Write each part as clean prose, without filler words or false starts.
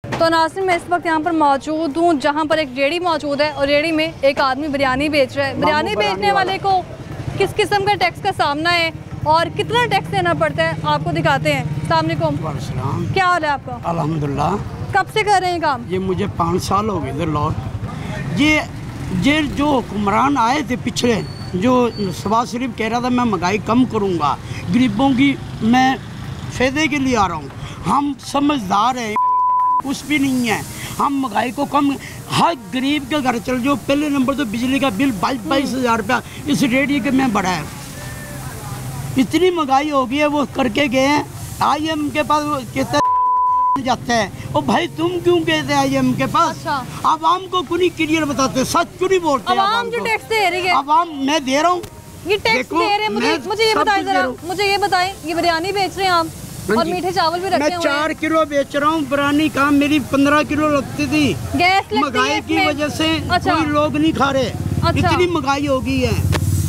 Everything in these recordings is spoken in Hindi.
तो नाज़रीन, मैं इस वक्त यहाँ पर मौजूद हूँ जहाँ पर एक रेहड़ी मौजूद है और रेहड़ी में एक आदमी बिरयानी बेच रहा है। बिरयानी बेचने वाले को किस किस्म का टैक्स का सामना है और कितना टैक्स देना पड़ता है आपको दिखाते हैं। अस्सलाम वालेकुम, क्या हाल है आपका? अल्हम्दुलिल्लाह। कब से कर रहे हैं काम? ये मुझे 5 साल हो गए इधर लौट। ये जो हुक्मरान आए थे पिछले, जो शहबाज शरीफ कह रहा था मैं महंगाई कम करूँगा, गरीबों की मैं फ़ायदे के लिए आ रहा हूँ। हम समझदार हैं, कुछ भी नहीं है। हम महंगाई को कम, हर गरीब के घर चल जाओ, पहले नंबर तो बिजली का बिल 22 हज़ार रुपया इस रेडियो के में बढ़ा है। इतनी महंगाई हो गई है, वो करके गए हैं IM के पास, वो कहते जाते हैं ओ भाई तुम क्यों गए थे IM के पास? अच्छा। आवाम को क्यों क्लियर बताते, सच क्यों नहीं बोलते? आवाम जो टैक्स दे रही है, आवाम मैं दे रहा हूँ, ये टैक्स दे रहे हैं। मुझे ये बताएं जरा, मुझे ये बताएं, ये बिरयानी बेच रहे हैं आप और मीठे चावल भी रखे हुए हैं। मैं 4 किलो बेच रहा हूँ बिरयानी का, मेरी 15 किलो लगती थी। गैस महंगाई की वजह से अच्छा। कोई लोग नहीं खा रहे। अच्छा। इतनी महंगाई हो गई है,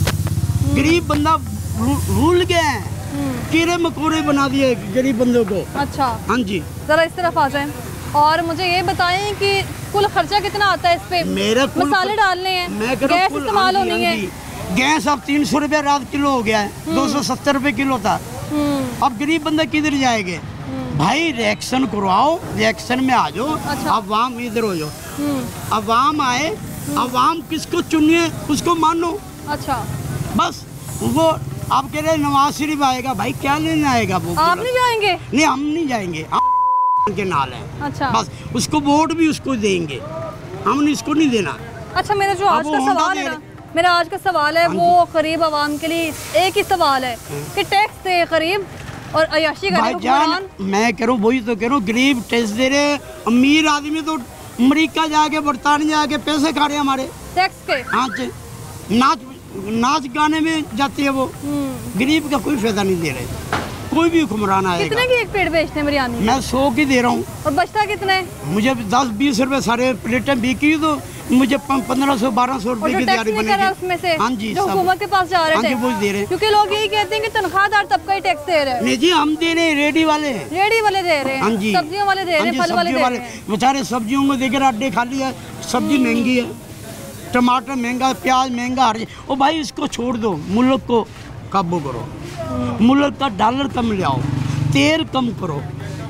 गरीब बंदा भूल गए हैं, कीड़े मकोड़े बना दिए गरीब बंदों को। अच्छा, हाँ जी, जरा इस तरफ आ जाएं और मुझे ये बताएं कि कुल खर्चा कितना आता है इस पे? मेरा मसाले डालने हैं, मैं गैस इस्तेमाल होनी है। गैस अब 300 रुपया रात किलो हो गया है, 270 रुपये किलो था। अब गरीब बंदा किधर जाएंगे? भाई रिएक्शन करवाओ, रिएक्शन में आ जाओ। अच्छा। अवाम इधर हो जाओ, अवाम आए, अवाम किसको चुनिए उसको मानो। अच्छा, बस वो आप कह रहे नवाज शरीफ आएगा, भाई क्या लेने आएगा वो? आप नहीं जाएंगे? नहीं, हम नहीं जाएंगे, हम के नाल हैं। अच्छा, बस उसको वोट भी उसको देंगे, हमने इसको नहीं देना। अच्छा, मेरा जो आज का सवाल है ना, मेरा आज का सवाल है वो गरीब आवाम के लिए एक ही सवाल है कि टैक्स दे गरीब और अयाशी करे हुक्मरान। मैं कह रहा हूँ, वही तो कह रहा हूँ, गरीब टैक्स दे रहे, अमीर आदमी तो अमरीका जाके बरतानिया जाके पैसे खा रहे हमारे टैक्स के। हाँ, नाच गाने में जाती है वो। गरीब का कोई फायदा नहीं दे रहे, कोई भी हुक्मरान आएगा। कितने की एक प्लेट बेचते हैं बिरयानी? मैं 100 की दे रहा हूँ। और बचता कितना है? मुझे 10-20 रुपए सारे प्लेटें बिकी तो मुझे 1500-1200 रुपए की तैयारी बनेगी उसमें से। हाँ जी, जो हुकूमत के पास जा रहे थे वो दे रहे हैं, क्योंकि लोग यही कहते हैं कि तनख्वाहदार तबका ही टैक्स दे रहे हैं। नहीं जी, हम दे रहे हैं, रेडी वाले दे रहे हैं। हाँ जी, सब्जियों वाले दे रहे हैं, फल वाले दे रहे हैं। बेचारे सब्जियों को देकर अड्डे खाली है, सब्जी महंगी है, टमाटर महंगा, प्याज महंगा, हर ओ भाई इसको छोड़ दो, मुल्क को काबू करो, मुल्क का डॉलर कम ले आओ, तेल कम करो,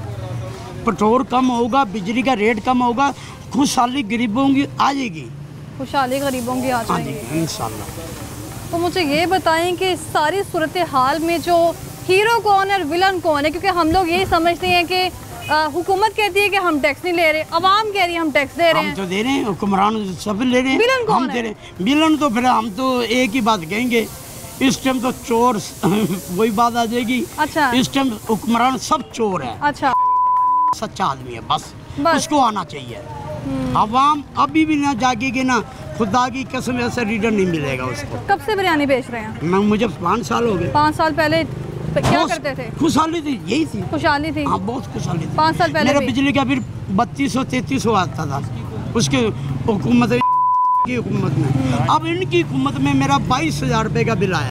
पेट्रोल कम होगा, बिजली का रेट कम होगा, खुशहाली गरीबों की आ जाएगी, खुशहाली गरीबों की आ जाएगी इंशाल्लाह। तो मुझे ये बताएं कि सारी सूरत हाल में जो हीरो कौन है और विलन कौन है? क्योंकि हम लोग यही समझते हैं कि हुकूमत कहती है कि हम टैक्स नहीं ले रहे, अवाम कह रही है हम टैक्स दे रहे हैं। हम तो दे रहे हैं, हुक्मरान सब ले रहे हैं, विलन कौन हम दे रहे हैं। विलन तो फिर हम तो एक ही बात कहेंगे, इस टाइम तो चोर वही बात आ जाएगी। अच्छा, इस टाइम हुक्मरान सब चोर है। अच्छा, सच्चा आदमी है, बस उसको आना चाहिए। अवाम अभी भी ना जागेगी ना, खुदा की कसम ऐसा रीडर नहीं मिलेगा उसको। कब से बिरयानी बेच रहे हैं? मुझे 5 साल हो गए। 5 साल पहले क्या करते थे? खुशहाली थी, यही थी, खुशहाली थी। हाँ, बहुत खुशहाली थी। 5 साल पहले मेरा बिजली का बिल 3200-3300 आता था उसके हुकूमत की हुकूमत में। अब इनकी हुकूमत में मेरा 22 हज़ार रुपये का बिल आया।